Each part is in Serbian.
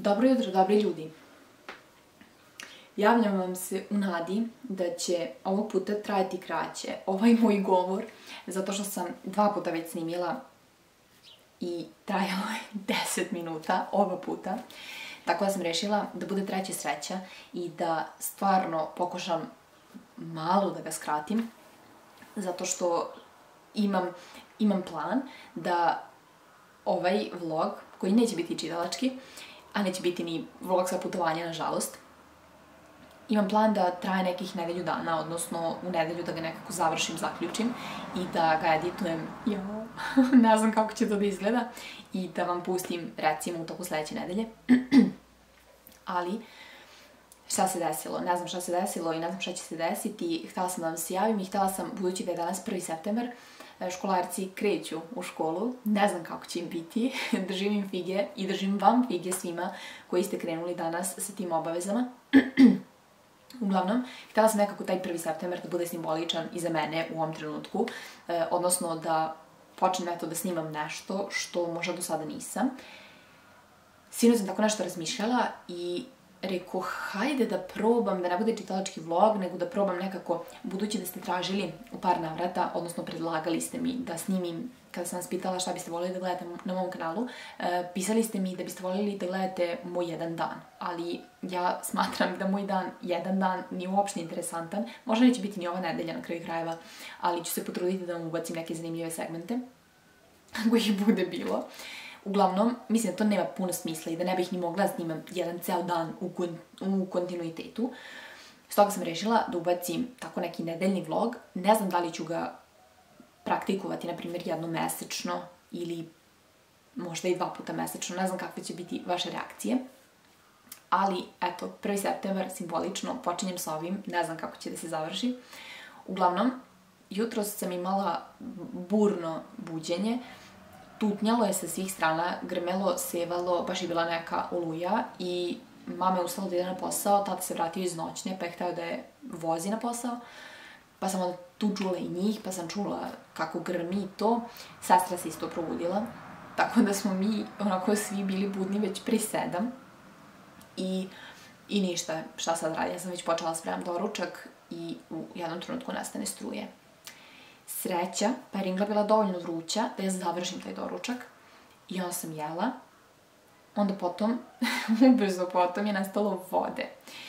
Dobro jutro, dobri ljudi. Javljam vam se u nadi da će ovog puta trajati kraće ovaj moj govor, zato što sam 2 puta već snimila i trajalo je 10 minuta oba puta. Tako da sam rešila da bude treća sreća i da stvarno pokušam malo da ga skratim, zato što imam plan da ovaj vlog, koji neće biti čitalački, a neće biti ni vlog sa putovanja, nažalost, imam plan da traje nekih nedelju dana, odnosno u nedelju da ga nekako završim, zaključim i da ga editujem, ne znam kako će to da izgleda, i da vam pustim recimo u toku sledeće nedelje. Ali, šta se desilo? Ne znam šta se desilo i ne znam šta će se desiti. Htela sam da vam se javim i htela sam, budući da je danas 1. septembar, školarci kreću u školu, ne znam kako će im biti, držim im fige i držim vam fige svima koji ste krenuli danas sa tim obavezama. Uglavnom, htela sam nekako taj 1. septembar da bude simboličan i za mene u ovom trenutku, odnosno da počnem eto da snimam nešto što možda do sada nisam. Sinoć sam tako nešto razmišljala i rekao, hajde da probam, da ne bude čitalački vlog, nego da probam nekako, budući da ste tražili u par navrata, odnosno predlagali ste mi da snimim, kada sam vas pitala šta biste voljeli da gledate na mom kanalu, pisali ste mi da biste voljeli da gledate moj jedan dan, ali ja smatram da moj jedan dan nije uopšte interesantan, možda neće biti ni ova nedelja na kraju krajeva, ali ću se potruditi da vam ubacim neke zanimljive segmente, ako ih bude bilo. Uglavnom, mislim da to nema puno smisla i da ne bih ni mogla da snimam jedan ceo dan u kontinuitetu. Stoga sam rešila da ubacim tako neki nedeljni vlog. Ne znam da li ću ga praktikovati, na primjer, jednom mesečno ili možda i 2 puta mesečno. Ne znam kakve će biti vaše reakcije. Ali, eto, 1. septembar, simbolično, počinjem sa ovim. Ne znam kako će da se završi. Uglavnom, jutros sam imala burno buđenje. Tutnjalo je sa svih strana, grmelo, sevalo, baš je bila neka oluja i mama je ustala da ide na posao, tata se vratio iz noćne pa je hteo da je vozi na posao, pa sam onda tu čula i njih, pa sam čula kako grmi i to. Sestra se isto probudila, tako da smo mi onako svi bili budni već pre 7 i ništa, šta sad radi, ja sam već počela spremam doručak i u jednom trenutku nestane struje. Sreća, pa je ringla bila dovoljno vruća da ja završim taj doručak i onda sam jela. Onda potom, ubrzo potom je nestalo vode.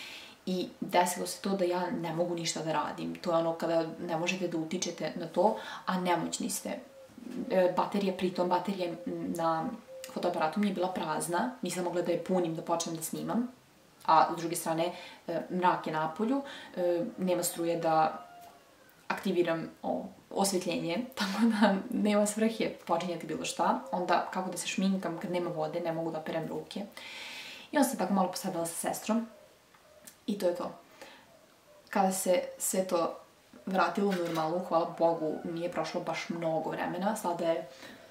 I desilo se to da ja ne mogu ništa da radim. To je ono kada ne možete da utičete na to, a nemoćni ste. Baterija na fotoaparatu mi je bila prazna, nisam mogla da je punim da počnem da snimam. A s druge strane, mrak je napolju, nema struje da aktiviram osvetljenje, tako da nema svrhe počinjati bilo šta. Onda kako da se šminkam kad nema vode, ne mogu da operem ruke. I onda sam tako malo posedala sa sestrom i to je to. Kada se sve to vratilo u normalu, hvala Bogu, nije prošlo baš mnogo vremena, sada je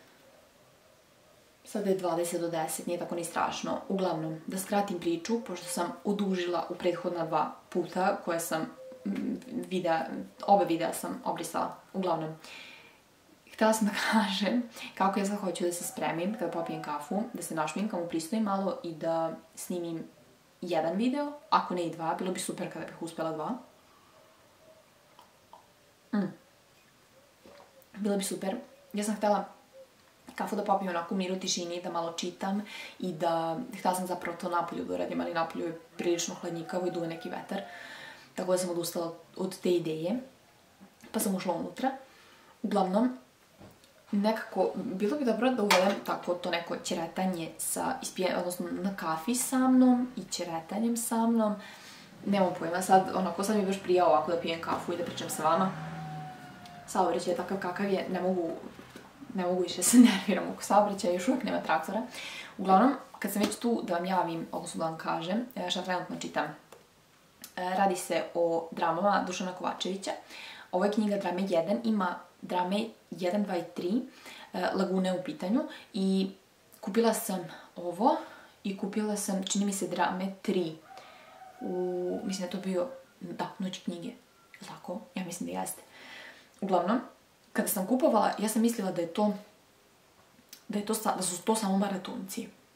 20 do 10, nije tako ni strašno. Uglavnom, da skratim priču, pošto sam odužila u prethodna 2 puta koje sam oba videa sam obrisala. Uglavnom, htela sam da kažem kako ja sad hoću da se spremim kada popijem kafu, da se našminkam, upristojim malo i da snimim jedan video, ako ne i 2, bilo bi super kada bih uspela 2. Bilo bi super. Ja sam htela kafu da popijem onako u miru, tišini, da malo čitam i da, htela sam zapravo to napolju da uradim, ali napolju je prilično hladnjikavo i duva neki vetar. Tako da sam odustala od te ideje, pa sam ušla unutra. Uglavnom, nekako, bilo bi dobro da uvedem tako to neko ćeretanje odnosno na kafi sa mnom i ćeretanjem sa mnom. Nemam pojma, sad mi baš prija ovako da pijem kafu i da pričam sa vama. Saobraćaj je takav kakav je, ne mogu više se nerviram oko saobraćaja, još uvijek nema traktora. Uglavnom, kad sam već tu da vam javim, odnosno da vam kažem, šta trenutno čitam. Radi se o dramama Dušana Kovačevića. Ovo je knjiga Drame 1, ima drame 1, 2 i 3, Lagune u pitanju. I kupila sam ovo i kupila sam, čini mi se, drame 3. Mislim da je to bio, Noć knjige. Je li tako? Ja mislim da jeste. Uglavnom, kada sam kupovala, ja sam mislila da su to samo maratonci.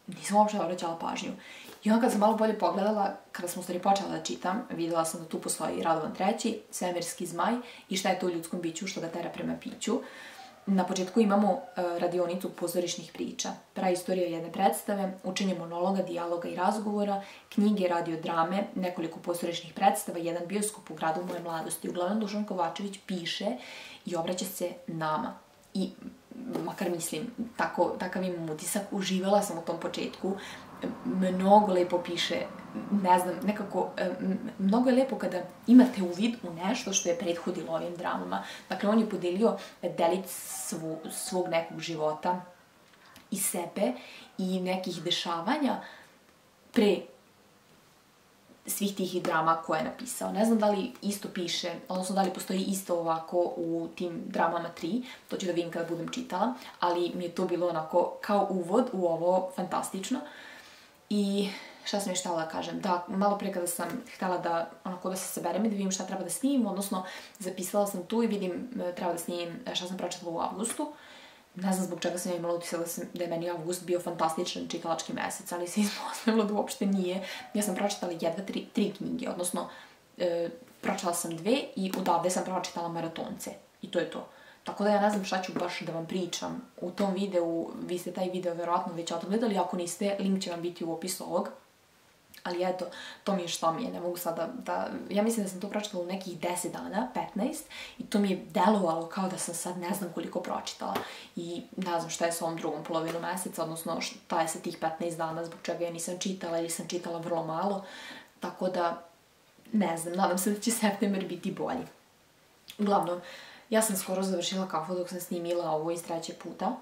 nisam uopšte obraćala pažnju. I onda kad sam malo bolje pogledala, kada sam u stvari počela da čitam, videla sam da tu postoji Radovan III, svemirski zmaj i šta je to u ljudskom biću što ga tera prema piću. Na početku imamo radionicu pozorišnih priča, praistorija jedne predstave, učenje monologa, dijaloga i razgovora, knjige, radiodrame, nekoliko pozorišnih predstava, jedan bioskop u gradu moje mladosti. Uglavnom Dušan Kovačević piše i obraća se nama. I makar mislim, takav imam utisak, uživala sam u tom početku, mnogo lepo piše, ne znam, nekako, mnogo je lepo kada imate uvid u nešto što je prethodilo ovim dramama. Dakle, on je podelio delić svog nekog života i sebe i nekih dešavanja pre svih tih drama koje je napisao. Ne znam da li isto piše, odnosno da li postoji isto ovako u tim dramama 3, to ću da vidim kada budem čitala, ali mi je to bilo onako kao uvod u ovo fantastično. I šta sam još htjela da kažem? Da, malo pre kada sam htjela da, onako da se saberem i da vidim šta treba da snimim, odnosno zapisala sam tu i vidim treba da snimim šta sam pročitala u avgustu. Ne znam zbog čega sam ja imala utisak da je meni avgust bio fantastičan čitalački mesec, ali se ispostavilo da uopšte nije. Ja sam pročitala jedva 3 knjige, odnosno pročitala sam 2 i odavde sam pročitala maratonce. I to je to. Tako da ja ne znam šta ću baš da vam pričam u tom videu. Vi ste taj video verovatno već odgledali, ako niste, link će vam biti u opisu ovog. Ali eto, to mi je što mi je, ne mogu sada da... Ja mislim da sam to pročitala u nekih 10 dana, 15, i to mi je delovalo kao da sam sad ne znam koliko pročitala. I ne znam šta je sa ovom drugom polovinom meseca, odnosno šta je sa tih 15 dana, zbog čega ja nisam čitala ili sam čitala vrlo malo. Tako da, ne znam, nadam se da će september biti bolji. Uglavnom, ja sam skoro završila kafu dok sam snimila ovo iz 3. puta.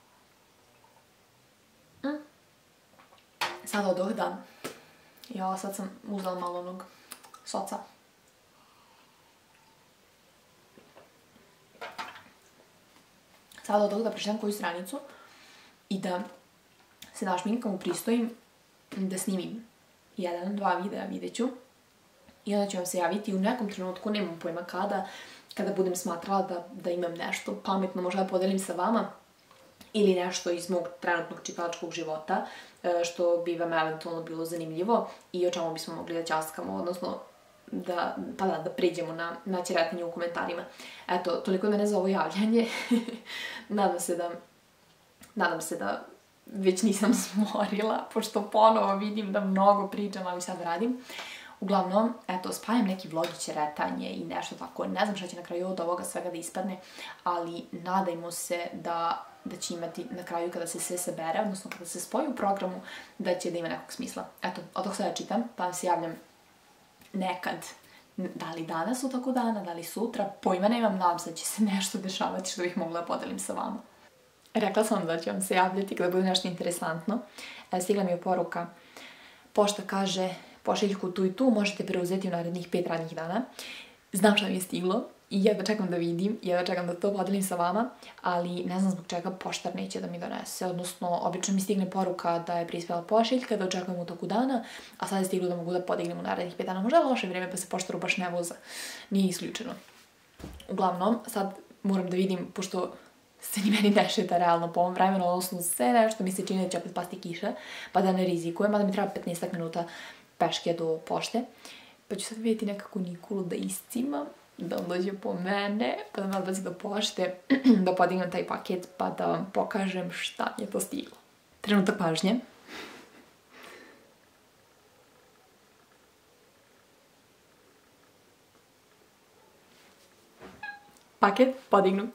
Sada odoh da... Ja, sad sam uzela malo onog soca. Sada odoh da pročitam koju stranicu i da se našminkam, upristojim, da snimim 1-2 videa, vidjet ću. I onda ću vam se javiti u nekom trenutku, nemam pojma kada budem smatrala da imam nešto pametno, možda da podelim sa vama, ili nešto iz mog trenutnog čitalačkog života, što bi vam eventualno bilo zanimljivo i o čemu bismo mogli da ćaskamo, odnosno da priđemo na ćeretanje u komentarima. Eto, toliko je mene za ovo javljanje. Nadam se da već nisam smorila, pošto ponovo vidim da mnogo pričam, ali sad radim. Uglavnom, eto, spajam neki vlog i ćeretanje i nešto tako. Ne znam šta će na kraju od ovoga svega da ispadne, ali nadajmo se da će imati na kraju kada se sve sabere, odnosno kada se spoji u programu, da će da ima nekog smisla. Eto, od tog sada čitam, pa vam se javljam nekad. Da li danas u toku dana, da li sutra, pojma nemam, nadam se da će se nešto dešavati što bih mogla da podelim sa vama. Rekla sam da ću vam se javljati kada bude nešto interesantno. Stigla mi je poruka, pošta kaže, pošiljku tu i tu možete preuzeti u narednih 5 radnih dana. Znam šta mi je stiglo i jedva čekam da vidim, jedva čekam da to podelim sa vama, ali ne znam zbog čega poštar neće da mi donese, odnosno obično mi stigne poruka da je prispela pošiljka, da očekujem u toku dana, a sad je stiglo da mogu da podignem u narednih 5 dana. Možda je loše vreme pa se poštaru baš ne voza, nije isključeno. Uglavnom, sad moram da vidim, pošto se ni meni ne šeta realno po ovom vremenu, odnosno sve nešto mi se čini da će opet pasti kiša, pa da ne rizikujem, mada mi treba 15 minuta peške do pošte. Pa ću sad vidjeti nekako Nikolu da iscimam, da on dođe po mene, pa da me odbaci do pošte, da podignem taj paket, pa da vam pokažem šta je to stiglo. Trenutak pažnje. Paket podignut.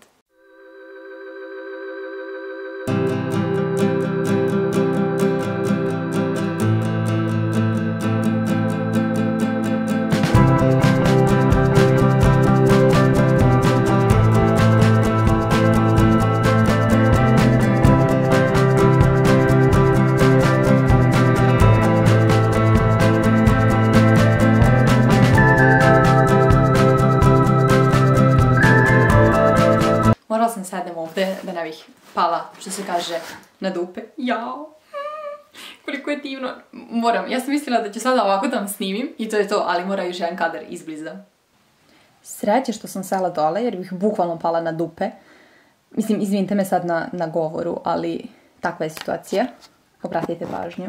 Morala sam sedem ovde da ne bih pala, što se kaže, na dupe. Jao, koliko je divno. Moram, ja sam mislila da ću sada ovako da vam snimim i to je to, ali mora još jedan kadar izbliza. Sreće što sam sela dole jer bih bukvalno pala na dupe. Mislim, izvinite me sad na govoru, ali takva je situacija. Obratite pažnju.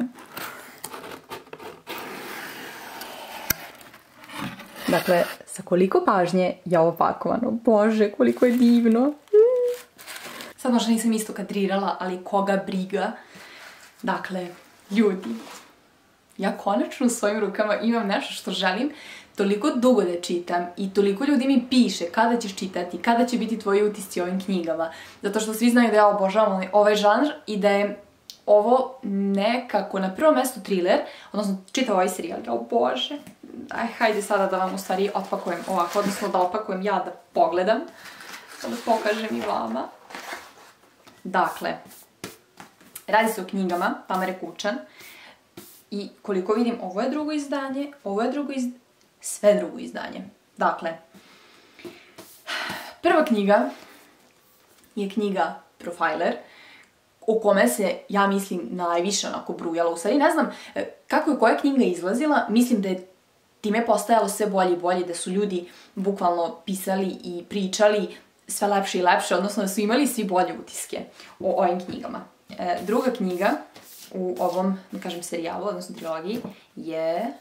Dakle, sa koliko pažnje je ovo pakovano. Bože, koliko je divno. Sad možda nisam isto kadrirala, ali koga briga. Dakle, ljudi, ja konačno u svojim rukama imam nešto što želim toliko dugo da čitam i toliko ljudi mi piše kada ćeš čitati, kada će biti tvoji utisci o ovim knjigama. Zato što svi znaju da ja obožavam ovaj žanr i da je ovo nekako na prvom mjestu thriller, odnosno čitav ovaj serijal. O Bože, hajde sada da vam u stvari otpakujem ovako, odnosno da otpakujem ja da pogledam, da pokažem i vama. Dakle, radi se o knjigama Tamare Kučan i koliko vidim ovo je drugo izdanje, ovo je sve drugo izdanje. Dakle, prva knjiga je knjiga Profiler, o kome se, ja mislim, najviše onako brujalo. U stvari ne znam kako je koja knjiga izlazila, mislim da je time postajalo sve bolje i bolje, da su ljudi bukvalno pisali i pričali sve lepše i lepše, odnosno da su imali svi bolje utiske o ovim knjigama. Druga knjiga u ovom, da kažem, serijalu, odnosno trilogiji, je...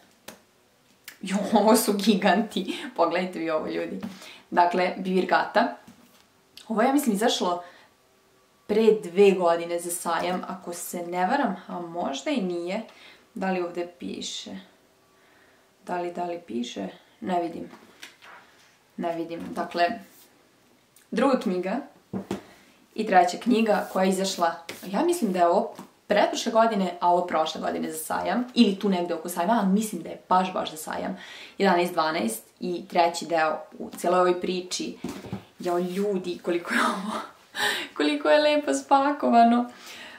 ovo su giganti, pogledajte vi ovo, ljudi. Dakle, Bivirgata. Ovo je, ja mislim, izašlo pre 2 godine za sajam, ako se ne varam, a možda i nije. Da li ovdje piše? Da li piše? Ne vidim. Ne vidim. Dakle, druga knjiga i treća knjiga koja je izašla, ja mislim da je ovo pretprošle godine, a ovo prošle godine za sajam, ili tu negde oko sajma, ali mislim da je baš za sajam, 11-12 i treći deo u cijeloj ovoj priči. Jao, ljudi, koliko je lepo spakovano.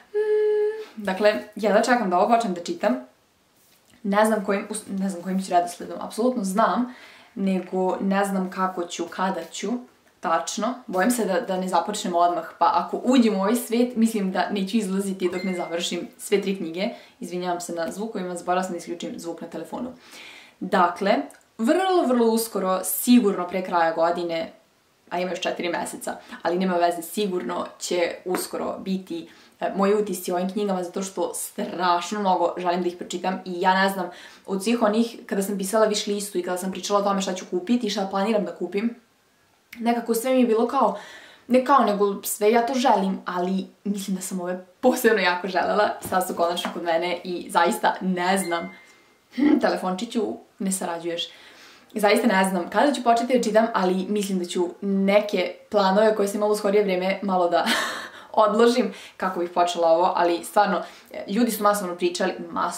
Dakle, ja da čekam da ovo počnem da čitam. Ne znam kojim ću redosledom, apsolutno znam, nego ne znam kako ću, kada ću, tačno. Bojim se da ne započnem odmah, pa ako uđem u ovaj svet, mislim da neću izlaziti dok ne završim sve 3 knjige. Izvinjavam se na zvukovima, zaboravila sam da isključim zvuk na telefonu. Dakle, vrlo uskoro, sigurno pre kraja godine, a ima još 4 meseca, ali nema veze, sigurno će uskoro biti moji utisci o ovim knjigama, zato što strašno mnogo želim da ih pročitam i ja ne znam, od svih onih, kada sam pisala wish listu i kada sam pričala o tome šta ću kupiti i šta planiram da kupim, nekako sve mi je bilo kao, ne kao, nego sve ja to želim, ali mislim da sam ove posebno jako želela, sad su konačno kod mene i zaista ne znam, telefončiću, ne sarađuješ, zaista ne znam kada ću početi da čitam, ali mislim da ću neke planove koje sam imala u skorije vrijeme malo da odložim kako bih počela ovo, ali stvarno, ljudi su masovno pričali,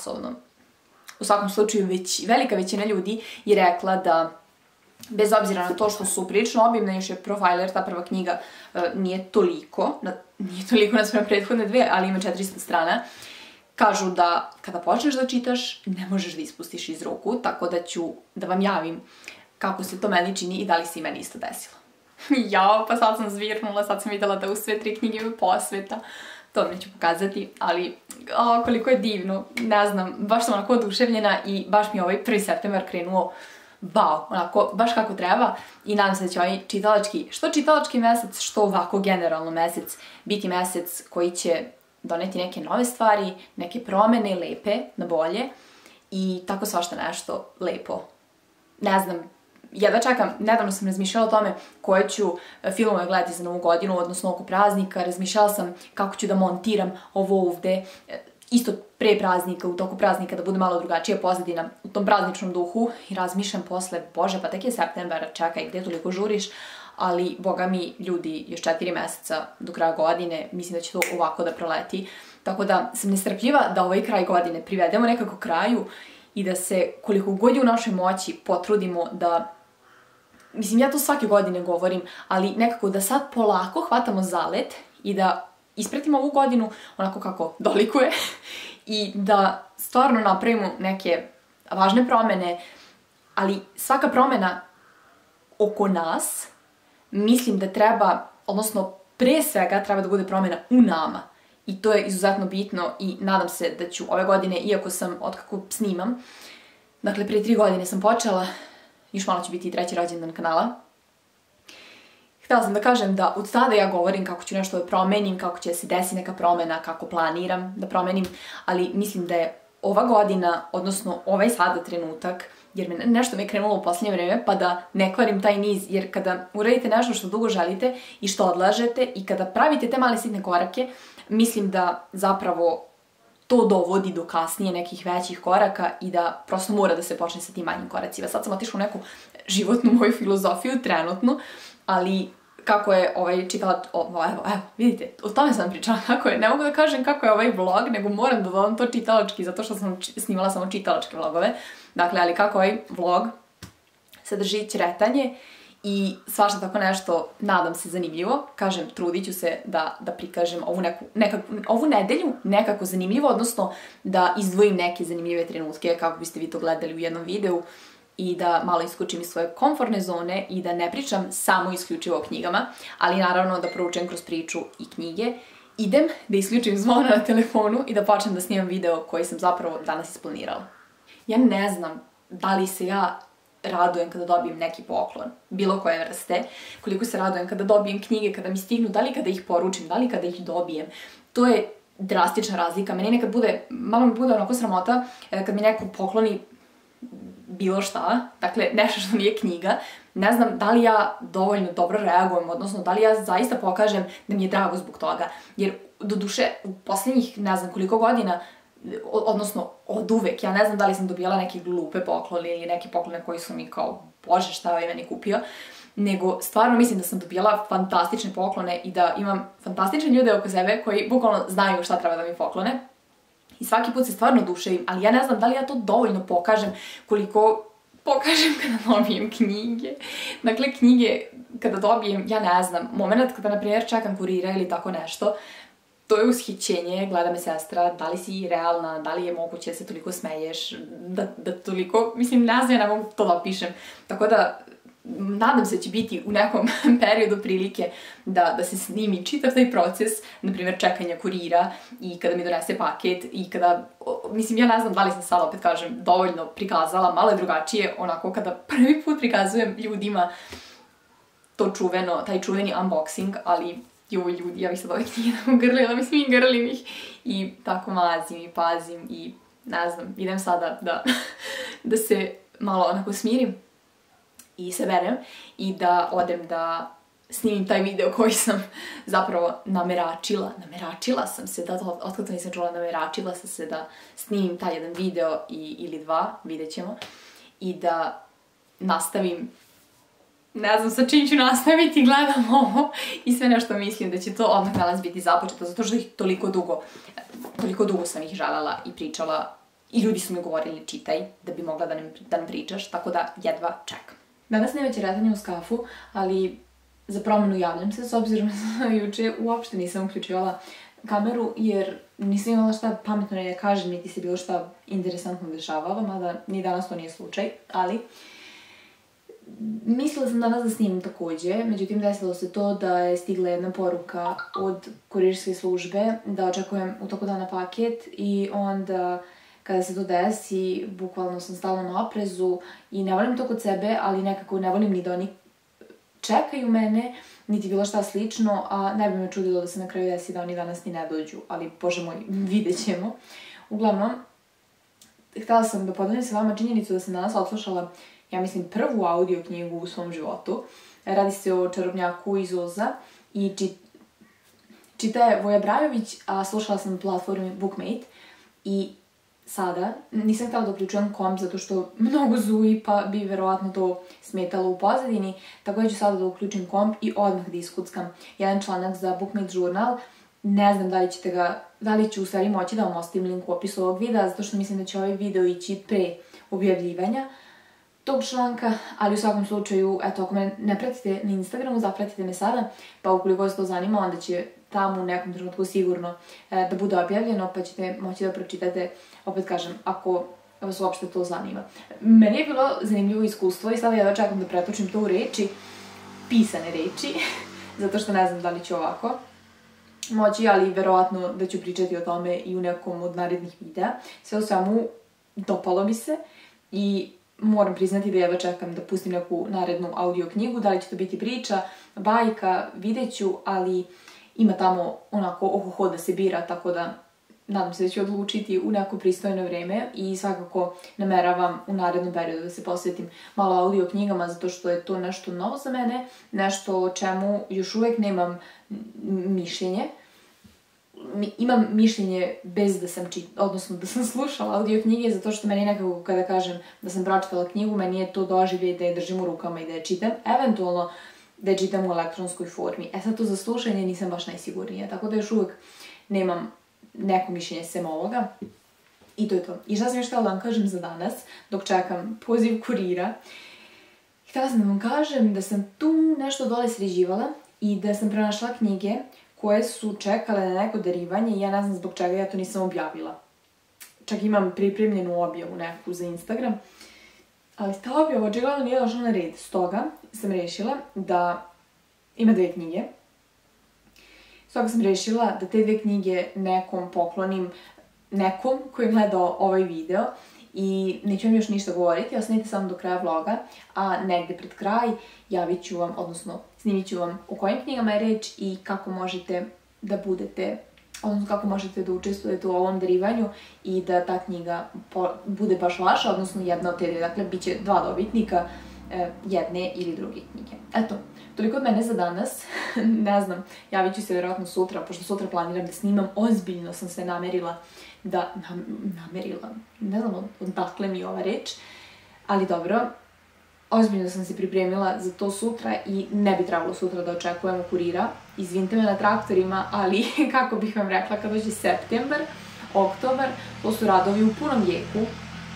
u svakom slučaju velika većina ljudi je rekla da bez obzira na to što su prilično obimne, još je Profiler, ta prva knjiga, nije toliko na sve prethodne 2, ali ima 400 strana, kažu da kada počneš da čitaš, ne možeš da ispustiš iz ruku, tako da ću da vam javim kako se to meni čini i da li se i meni isto desilo. Jao, pa sad sam zvirnula, sad sam videla da u sve 3 knjige imaju posveta, to mi ću pokazati, ali koliko je divno, ne znam, baš sam onako oduševljena i baš mi je ovaj 1. septembar krenuo wow, onako, baš kako treba i nadam se da će ovaj čitalački mesec, što ovako generalno mesec, biti mesec koji će doneti neke nove stvari, neke promene lepe na bolje i tako svašta nešto lepo. Ne znam, jedva čekam, nedavno sam razmišljala o tome koje ću filmove gledati za Novu godinu, odnosno oko praznika, razmišljala sam kako ću da montiram ovo ovde, isto pre praznika, u toku praznika, da bude malo drugačija pozadina u tom prazničnom duhu i razmišljam posle, bože, pa tek je septembar, čekaj, gde toliko žuriš, ali, boga mi, ljudi, još 4 meseca do kraja godine, mislim da će to ovako da proleti, tako da sam nestrpljiva da ovaj kraj godine privedemo nekako kraju i da se, koliko god je u našoj moći, potrudimo da, mislim, ja to svake godine govorim, ali nekako da sad polako hvatamo zalet i da ispratimo ovu godinu onako kako dolikuje i da stvarno napravimo neke važne promene, ali svaka promena oko nas mislim da treba, odnosno pre svega treba da bude promena u nama i to je izuzetno bitno i nadam se da ću ove godine, iako sam otkako snimam, dakle pre 3 godine sam počela, još malo će biti i 3. rođendan kanala, htjela sam da kažem da od tada ja govorim kako ću nešto da promenim, kako će se desiti neka promena, kako planiram da promenim, ali mislim da je ova godina, odnosno ovaj sada trenutak, jer nešto mi je krenulo u posljednje vreme, pa da ne kvarim taj niz, jer kada uradite nešto što dugo želite i što odlažete i kada pravite te male sitne korake, mislim da zapravo to dovodi do kasnije nekih većih koraka i da prosto mora da se počne sa tim manjim koracima. Sad sam otišla u neku životnu moju filozofiju trenutno, ali kako je čitala, evo, vidite, o tome sam pričala, kako je, ne mogu da kažem kako je ovaj vlog, nego moram da dodam to čitalački, zato što sam snimala samo čitalačke vlogove, dakle, ali kako ovaj vlog sadrži ćeretanje i svašta tako nešto, nadam se, zanimljivo. Kažem, trudit ću se da prikažem ovu nedelju nekako zanimljivo, odnosno da izdvojim neke zanimljive trenutke kako biste vi to gledali u jednom videu i da malo iskučim iz svoje komfortne zone i da ne pričam samo isključivo o knjigama, ali naravno da proučem kroz priču i knjige. Idem da isključim zvono na telefonu i da počnem da snimam video koji sam zapravo danas isplanirala. Ja ne znam da li se ja radujem kada dobijem neki poklon, bilo koje vrste, koliko se radujem kada dobijem knjige, kada mi stignu, da li kada ih poručim, da li kada ih dobijem. To je drastična razlika. Meni nekad malo mi bude onako sramota kad mi neko pokloni bilo šta, dakle nešto što nije knjiga, ne znam da li ja dovoljno dobro reagujem, odnosno da li ja zaista pokažem da mi je drago zbog toga, jer doduše u posljednjih ne znam koliko godina, odnosno od uvek, ja ne znam da li sam dobijala neke glupe poklone ili neke poklone koji su mi kao, bože šta je meni kupio, nego stvarno mislim da sam dobijala fantastične poklone i da imam fantastične ljude oko sebe koji bukvalno znaju šta treba da mi poklone. I svaki put se stvarno oduševim, ali ja ne znam da li ja to dovoljno pokažem koliko pokažem kada dobijem knjige. Dakle, knjige kada dobijem, ja ne znam, moment kada, na primjer, čekam kurira ili tako nešto, to je ushićenje, gleda me sestra, da li si realna, da li je moguće da se toliko smeješ, da toliko, mislim, ne znam, ja ne mogu to da opišem. Tako da, nadam se da će biti u nekom periodu prilike da se snimi čitav taj proces, na primjer čekanja kurira i kada mi donese paket i kada, mislim, ja ne znam da li sam sad, opet kažem, dovoljno prikazala, malo je drugačije, onako kada prvi put prikazujem ljudima taj čuveni unboxing, ali joj ljudi, ja bih sad ove knjige grlila, mislim i grlim ih i tako mazim i pazim i ne znam, idem sada da se malo onako smirim i saberem i da odem da snimim taj video koji sam zapravo nameračila sam se, otkada to nisam čula, nameračila sam se da snimim taj jedan video ili dva, vidjet ćemo, i da nastavim, ne znam sa čim ću nastaviti, gledam ovo i sve nešto mislim da će to odmah danas biti započeto, zato što ih toliko dugo sam ih željela i pričala i ljudi su mi govorili čitaj da bi mogla da nam pričaš, tako da jedva čekam. Danas nema ćeretanja uz kafu, ali za promenu javljam se, s obzirom da juče uopšte nisam uključivala kameru, jer nisam imala šta pametno da kažem, niti se bilo šta interesantno dešavalo, mada ni danas to nije slučaj, ali mislila sam danas da snimim takođe, međutim desilo se to da je stigla jedna poruka od kurirske službe da očekujem u toku dana paket i onda kada se to desi, bukvalno sam stala na oprezu i ne volim to kod sebe, ali nekako ne volim ni da oni čekaju mene, niti bilo šta slično, a ne bi me čudilo da se na kraju desi da oni danas ni ne dođu, ali bože moj, vidjet ćemo. Uglavnom, htjela sam da podelim sa vama činjenicu da sam danas odslušala, ja mislim, prvu audio knjigu u svom životu. Radi se o Čarobnjaku iz Oza i čita je Voja Brajović, a slušala sam na platformi Bookmate i sada nisam htjela da uključujem komp zato što mnogo zuji pa bi verovatno to smetalo u pozadini, tako da ću sada da uključim komp i odmah da iskuckam jedan članak za Bookmate žurnal. Ne znam da li ću u stvari moći da vam ostavim link u opisu ovog videa, zato što mislim da će ovaj video ići pre objavljivanja tog članka, ali u svakom slučaju, eto, ako me ne pratite na Instagramu, zapratite me sada, pa ukoliko vas to zanima, onda će tamo u nekom trenutku sigurno da bude objavljeno, pa ćete moći da pročitate, opet kažem, ako vas uopšte to zanima. Meni je bilo zanimljivo iskustvo i sada ja da čekam da pretočim to u reči, pisane reči, zato što ne znam da li ću ovako moći, ali verovatno da ću pričati o tome i u nekom od narednih videa. Sve u svemu, dopalo mi se i moram priznati da jedva čekam da pustim neku narednu audio knjigu, da li će to biti priča, bajka, vidjet ću, ali ima tamo onako ohoho da se bira, tako da nadam se da ću odlučiti u neko pristojno vreme i svakako nameravam u narednom periodu da se posvetim malo audio knjigama zato što je to nešto novo za mene, nešto o čemu još uvek nemam mišljenje. Imam mišljenje bez da sam odnosno da sam slušala audio knjige, zato što meni nekako kada kažem da sam pročitala knjigu, meni je to doživljaj da je držim u rukama i da je čitam, eventualno da je čitam u elektronskoj formi. Sad to za slušanje nisam baš najsigurnija, tako da još uvek nemam neko mišljenje sem ovoga. I to je to. I šta sam još htjela da vam kažem za danas, dok čekam poziv kurira. Htjela sam da vam kažem da sam tu nešto dole sređivala i da sam pronašla knjige koje su čekale na neko darivanje i ja ne znam zbog čega ja to nisam objavila. Čak imam pripremljenu objavu neku za Instagram, ali ta objava očigledno nije došla na red. Stoga sam rešila da ima 2 knjige. Stoga sam rešila da te 2 knjige nekom poklonim, nekom koji je gledao ovaj video i neću vam još ništa govoriti, ostanite samo do kraja vloga, a negde pred kraj javit ću vam, odnosno snimit ću vam o kojim knjigama je reč i kako možete da budete, odnosno kako možete da učestvujete u ovom darivanju i da ta knjiga bude baš vaša, odnosno jedna od te 2, dakle bit će 2 dobitnika jedne ili druge knjige. Eto, toliko od mene za danas, ne znam, javit ću se vjerojatno sutra, pošto sutra planiram da snimam, ozbiljno sam se namerila da, ne znam odakle mi je ova reč, ali dobro, ozbiljno sam se pripremila za to sutra i ne bi trebalo sutra da očekujemo kurira. Izvinite me na traktorima, ali kako bih vam rekla, kad dođe septembar, oktobar, to su radovi u punom jeku.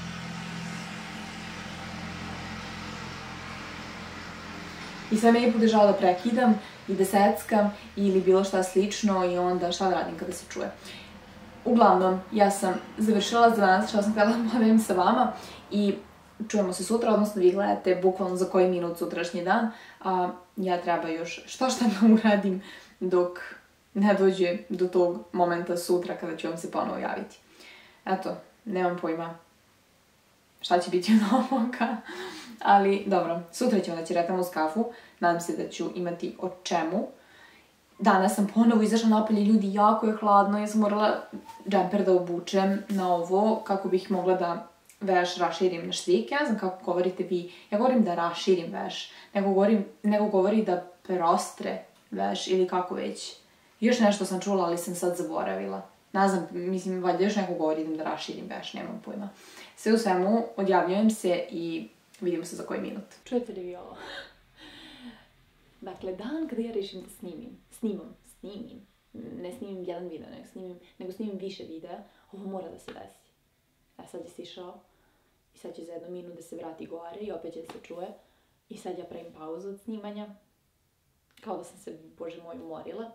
I sve meni bude žao da prekidam i da seckam ili bilo šta slično i onda šta da radim kada se čuje. Uglavnom, ja sam završila za danas što sam htjela da podelim sa vama i čujemo se sutra, odnosno vi gledate bukvalno za koji minut sutrašnji dan, a ja treba još šta da uradim dok ne dođe do tog momenta sutra kada ću vam se ponovo javiti. Eto, nemam pojma šta će biti od ovoga, ali dobro, sutra ćemo da će retamo uz kafu, nadam se da ću imati o čemu. Danas sam ponovo izašla napolje, ljudi, jako je hladno, ja sam morala džemper da obučem na ovo kako bih mogla da veš raširim na štrik. Ja ne znam kako govorite vi, ja govorim da raširim veš, nego govori da prostre veš ili kako već. Još nešto sam čula, ali sam sad zaboravila. Ne znam, mislim, valjda još neko govori da raširim veš, nemam pojma. Sve u svemu, odjavljujem se i vidimo se za koji minut. Čujete li vi ovo? Dakle, dan kada ja rešim da snimim, ne snimim jedan video, nego snimim više videa, ovo mora da se desi. Sad je sišao i sad će za 1 minut da se vrati gore i opet će da se čuje. I sad ja pravim pauzu od snimanja, kao da sam se, bože moj, umorila.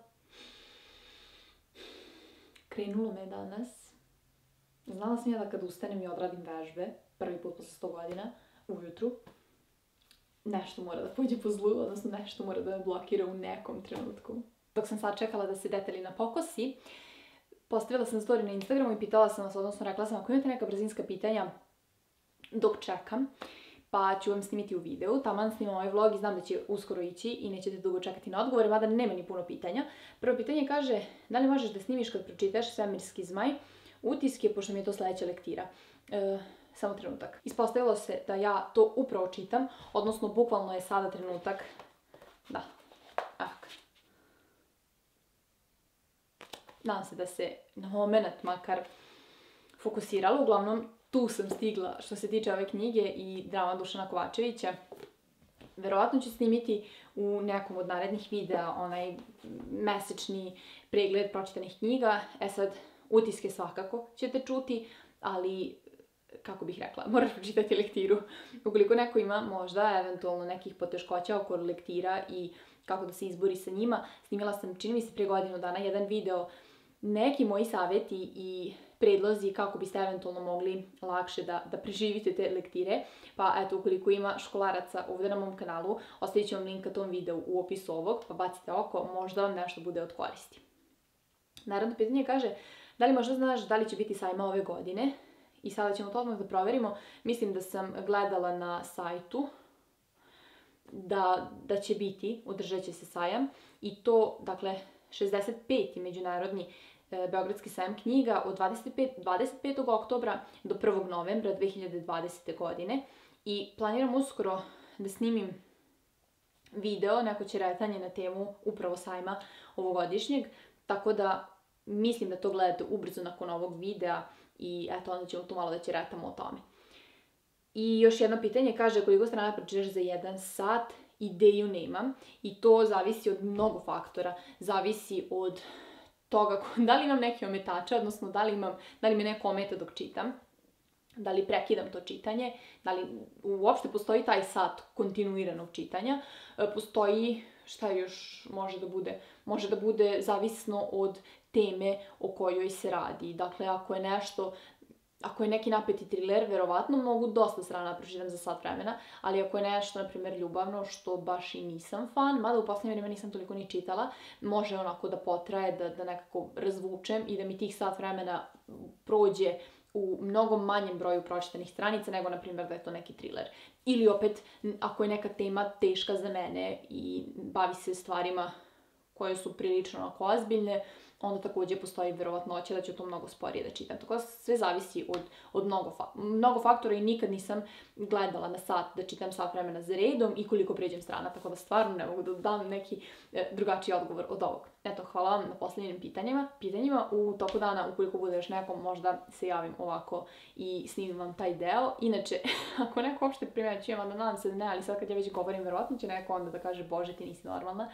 Krenulo me danas. Znala sam ja da kad ustanem i odradim vežbe, prvi put posle 100 godina, ujutru, nešto mora da pođe po zlu, odnosno nešto mora da me blokira u nekom trenutku. Dok sam sad čekala da se detaljina pokosi, postavila sam story na Instagramu i pitala sam vas, odnosno rekla sam ako imate neka brzinska pitanja dok čekam, pa ću vam snimiti u videu. Taman snimam ovaj vlog i znam da će uskoro ići i nećete dugo čekati na odgovore, mada nema ni puno pitanja. Prvo pitanje kaže, da li možeš da snimiš kad pročitaš Svemirski zmaj utiske, pošto mi je to sledeća lektira. Samo trenutak. Ispostavilo se da ja to upravo čitam, odnosno bukvalno je sada trenutak. Da. Nadam se da se na moment makar fokusirala. Uglavnom, tu sam stigla što se tiče ove knjige i drama Dušana Kovačevića. Verovatno ću snimiti u nekom od narednih videa onaj mesečni pregled pročitanih knjiga. Sad, utiske svakako ćete čuti, ali kako bih rekla, moraš pročitati lektiru. Ukoliko neko ima možda eventualno nekih poteškoća oko lektira i kako da se izbori sa njima, snimila sam, čini mi se pre godinu dana, jedan video, neki moji savjeti i predlozi kako biste eventualno mogli lakše da preživite te lektire. Pa eto, ukoliko ima školaraca ovdje na mom kanalu, ostavit ću vam link ka tom videu u opisu ovog, pa bacite oko, možda vam nešto bude od koristi. Naravno, pitanje kaže, da li možda znaš da li će biti sajma ove godine? i sada ćemo to odmah da proverimo. Mislim da sam gledala na sajtu da će biti, održat će se sajam i to, dakle, 65. međunarodni Beogradski sajam knjiga od 25. oktobra do 1. novembra 2020. godine i planiram uskoro da snimim video, neko ćeretanje na temu upravo sajma ovogodišnjeg, tako da mislim da to gledate ubrzo nakon ovog videa i eto, onda ćemo tu malo da ćeretamo o tome. I još jedno pitanje, kaže koliko strana pročitaš za 1 sat, ideju nemam i to zavisi od mnogo faktora, zavisi od toga da li imam neke ometače, odnosno da li me neko ometa dok čitam, da li prekidam to čitanje, da li uopšte postoji taj sat kontinuiranog čitanja, postoji, šta još može da bude? Može da bude zavisno od teme o kojoj se radi. Dakle, ako je neki napeti thriller, verovatno mogu dosta strana pročitam za sat vremena, ali ako je nešto, na primjer, ljubavno, što baš i nisam fan, mada u poslednje vreme nisam toliko ni čitala, može onako da potraje, da nekako razvučem i da mi tih sat vremena prođe u mnogo manjem broju pročitanih stranica nego, na primjer, da je to neki thriller. Ili opet, ako je neka tema teška za mene i bavi se stvarima koje su prilično onako ozbiljne, onda takođe postoji verovatnoća da ću to mnogo sporije da čitam. Tako da sve zavisi od mnogo faktora i nikad nisam gledala na sat da čitam sat vremena za redom i koliko pređem strana, tako da stvarno ne mogu da dam neki drugačiji odgovor od ovog. Eto, hvala vam na posljednjim pitanjima. U toku dana, ukoliko bude još nekom, možda se javim ovako i snimim vam taj deo. Inače, ako neko uopšte primećujem, onda nadam se da ne, ali sad kad ja već govorim, verovatno će neko onda da kaže, Bože, ti nisi normalna.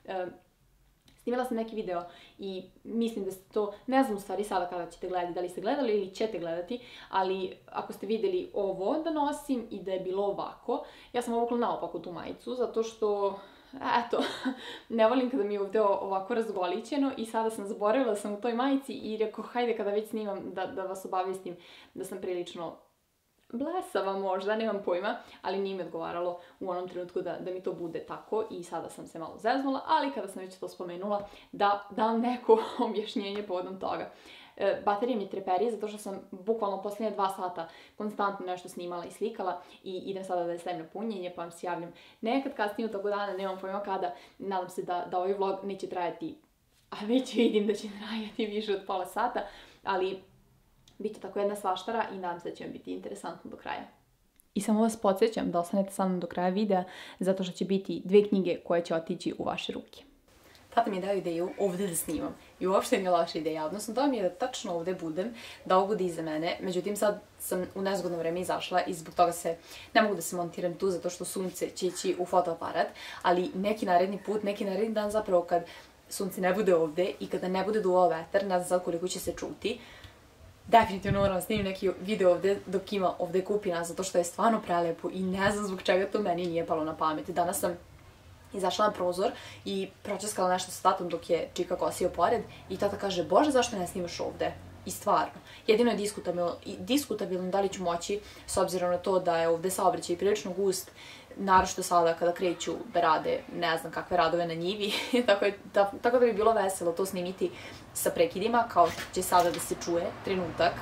Snimila sam neki video i mislim da ste to, ne znam u stvari sada kada ćete gledati, da li ste gledali ili ćete gledati, ali ako ste videli ovo da nosim i da je bilo ovako, ja sam obukla naopako tu majicu, zato što, eto, ne volim kada mi je ovde ovako razgolićeno i sada sam zaboravila da sam u toj majici i rekao, hajde kada već snimam da vas obavijestim da sam prilično blesava možda, nemam pojma, ali nije mi odgovaralo u onom trenutku da mi to bude tako i sada sam se malo zeznula, ali kada sam već to spomenula, da dam neko objašnjenje povodom toga. Baterija mi treperi zato što sam bukvalno posljednje 2 sata konstantno nešto snimala i slikala i idem sada da je stavim na punjenje pa vam se javljam nekad kasnije u toku dana, nemam pojma kada, nadam se da ovaj vlog neće trajati, a već vidim da će trajati više od pola sata, ali biće tako jedna svaštara i nadam se da će vam biti interesantno do kraja. I samo vas podsjećam da ostanete sa mnom do kraja videa, zato što će biti 2 knjige koje će otići u vaše ruke. Tata mi je dao ideju ovde da snimam i uopšte nije loša ideja, odnosno to mi je da tačno ovde budem, da ovo bude iza mene, međutim sad sam u nezgodno vreme izašla i zbog toga ne mogu da se montiram tu zato što sunce će ići u fotoaparat, ali neki naredni put, neki naredni dan zapravo kad sunce ne bude ovde i kada ne bude duvao vetar, ne znam sad koliko će se čuti, definitivno moram snimiti neki video ovde dok ima ovde kupina, zato što je stvarno prelepo i ne znam zbog čega to meni nije palo na pamet. Danas sam izašla na prozor i pročeskala nešto sa tatom dok je Čika kosio pored i tata kaže, Bože, zašto ne snimaš ovde? I stvarno, jedino je diskutabilno da li ću moći, s obzirom na to da je ovde saobraćaj prilično gust, naročito sada kada kreću da rade ne znam kakve radove na njivi, tako da bi bilo veselo to snimiti sa prekidima, kao što će sada da se čuje, trenutak.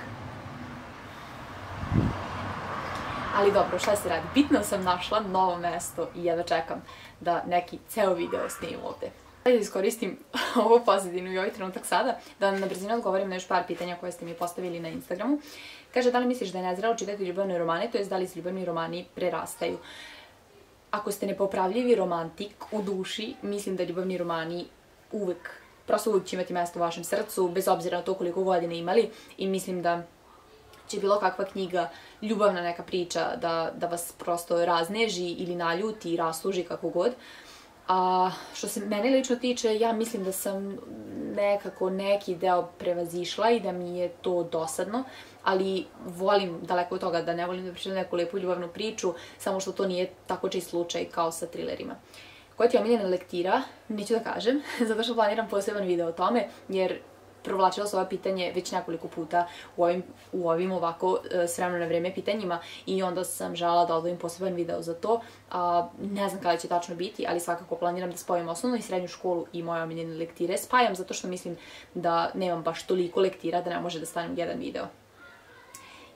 Ali dobro, šta se radi? Bitno sam našla novo mesto i jedva čekam da neki ceo video snimim ovde. Da iskoristim ovu pozadinu i ovaj trenutak sada, da vam na brzinu odgovorim na još par pitanja koje ste mi postavili na Instagramu. Kaže, da li misliš da je nezrelo čitati ljubavne romane, to jest da li se ljubavni romani prerastaju? Ako ste nepopravljivi romantik u duši, mislim da ljubavni romani uvek će imati mesto u vašem srcu, bez obzira na to koliko godina imali, i mislim da će bilo kakva knjiga, ljubavna neka priča, da vas prosto razneži ili naljuti i rasluži kako god. A što se mene lično tiče, ja mislim da sam nekako neki deo prevazišla i da mi je to dosadno, ali volim daleko od toga da ne volim da pričam neku lepu ljubavnu priču, samo što to nije tako čest slučaj kao sa thrillerima. Koja ti je omiljena lektira? Neću da kažem, zato što planiram poseban video o tome, jer provlačila se ova pitanje već nekoliko puta u ovim ovako s vremena na vreme pitanjima i onda sam želela da odvojim poseban video za to. Ne znam kada će tačno biti, ali svakako planiram da spojim osnovnu i srednju školu i moje omiljene lektire. Spajam zato što mislim da nemam baš toliko lektira da ne može da stane jedan video.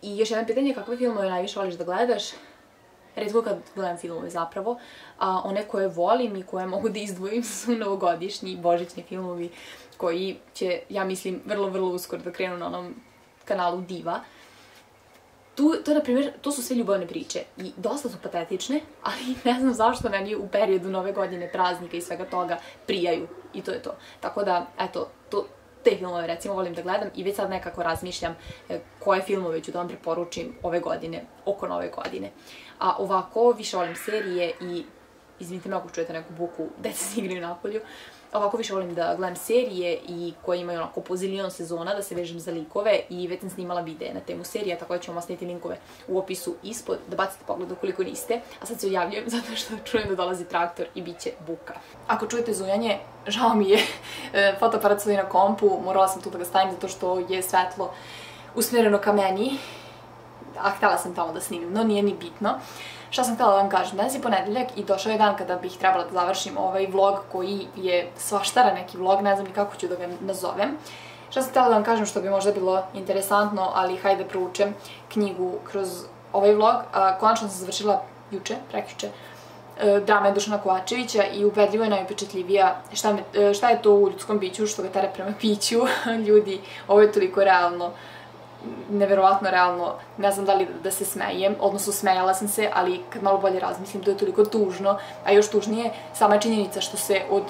I još jedno pitanje, kakve filmove najviše voliš da gledaš? Retko kad gledam filmove zapravo, a one koje volim i koje mogu da izdvojim su novogodišnji i božićni filmovi koji će, ja mislim, vrlo uskoro da krenu na onom kanalu Diva. Na primjer, to su sve ljubavne priče i dosta su patetične, ali ne znam zašto meni u periodu nove godine, praznika i svega toga prijaju i to je to. Tako da, eto, te filmove recimo volim da gledam i već sad nekako razmišljam koje filmove ću da vam preporučim ove godine, oko nove godine. A ovako više volim serije i, izvinite me ako čujete neku buku, deca se igraju napolju, ovako više volim da gledam serije i koje imaju onako po zilion sezona, da se vežem za likove i već sam snimala videe na temu serija, tako da ću vam ostaviti linkove u opisu ispod, da bacite pogled ukoliko niste. A sad se odjavljujem zato što čujem da dolazi traktor i bit će buka. Ako čujete zujanje, žao mi je, fotoaparat stoji na kompu, morala sam tu da ga stavim zato što je svetlo usmjereno ka meni, a htjela sam tamo da snimim, no nije ni bitno. Šta sam htjela da vam kažem, danas je ponedeljak i došao je dan kada bih trebala da završim ovaj vlog koji je svaštara neki vlog, ne znam ni kako ću da ga nazovem. Šta sam htjela da vam kažem što bi možda bilo interesantno, ali hajde proučem knjigu kroz ovaj vlog. Konačno sam završila juče, prekjuče, drame Dušana Kovačevića i ubedljivo je najupečatljivija šta je to u ljudskom biću što ga tera prema piću. Ljudi, ovo je toliko realno, neverovatno realno, ne znam da li da se smejem, odnosno smejala sam se, ali kad malo bolje razmislim, to je toliko tužno, a još tužnije sama činjenica što se od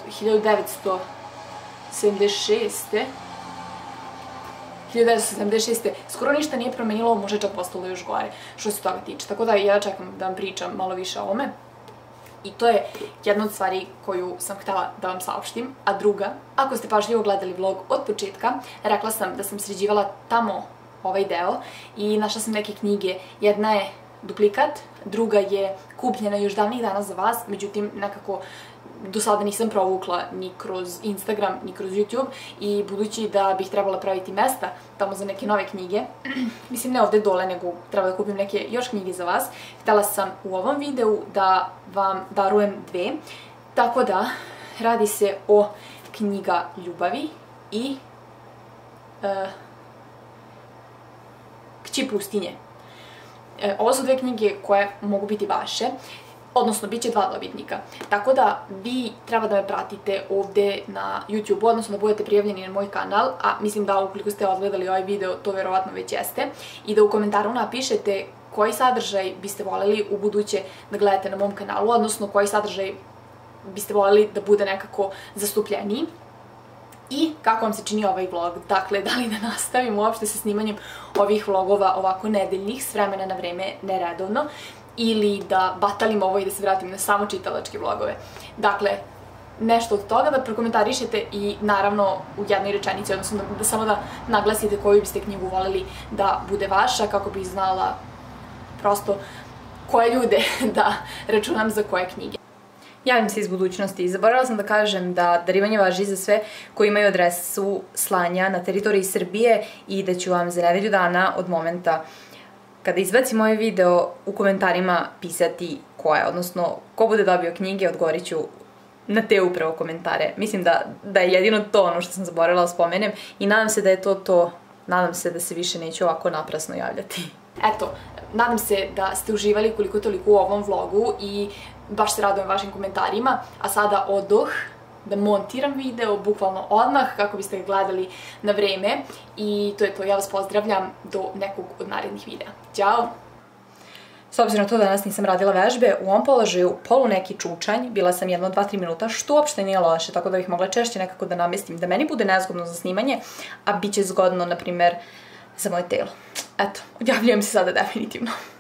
1976. skoro ništa nije promenilo, može čak postalo još gore, što se toga tiče. Tako da ja čekam da vam pričam malo više o ome. I to je jedna od stvari koju sam htjela da vam saopštim. A druga, ako ste pažljivo gledali vlog od početka, rekla sam da sam sređivala tamo ovaj deo i našla sam neke knjige. Jedna je duplikat, druga je kupljena još davnih dana za vas, međutim nekako do sada nisam provukla ni kroz Instagram, ni kroz YouTube i budući da bih trebala praviti mesta tamo za neke nove knjige, mislim ne ovde dole, nego treba da kupim neke još knjige za vas, htjela sam u ovom videu da vam darujem dve, tako da radi se o Knjiga ljubavi i Kći pustinje. Ovo su dve knjige koje mogu biti vaše, odnosno bit će dva dobitnika. Tako da vi treba da me pratite ovde na YouTube-u, odnosno da budete prijavljeni na moj kanal, a mislim da ukoliko ste odgledali ovaj video, to verovatno već jeste, i da u komentaru napišete koji sadržaj biste voljeli u buduće da gledate na mom kanalu, odnosno koji sadržaj biste voljeli da bude nekako zastupljeniji. I kako vam se čini ovaj vlog, dakle, da li da nastavim uopšte sa snimanjem ovih vlogova ovako nedeljnih, s vremena na vreme, neredovno, ili da batalim ovo i da se vratim na samo čitalačke vlogove. Dakle, nešto od toga da prokomentarišete i naravno u jednoj rečenici, odnosno da samo da naglasite koju biste knjigu voljeli da bude vaša, kako bih znala prosto koje ljude da računam za koje knjige. Javim se iz budućnosti. Zaboravila sam da kažem da darivanje važi za sve koji imaju adresu slanja na teritoriji Srbije i da ću vam za nedelju dana od momenta kada izbacim ovaj video u komentarima pisati ko je, odnosno ko bude dobio knjige, odgovorit ću na te upravo komentare. Mislim da je jedino to ono što sam zaboravila da spomenem i nadam se da je to, nadam se da se više neću ovako naprasno javljati. Eto, nadam se da ste uživali koliko toliko u ovom vlogu i baš se radujem vašim komentarima, a sada odoh da montiram video bukvalno odmah kako biste ga gledali na vreme i to je to, ja vas pozdravljam do nekog od narednih videa. Ćao! S obzirom na to da danas nisam radila vežbe, u ovom položaju polu neki čučanj, bila sam jedno 2-3 minuta, što uopšte nije loše, tako da bih mogla češće nekako da namestim, da meni bude nezgodno za snimanje, a bit će zgodno, na primer, za moje telo. Eto, odjavljujem se sada definitivno.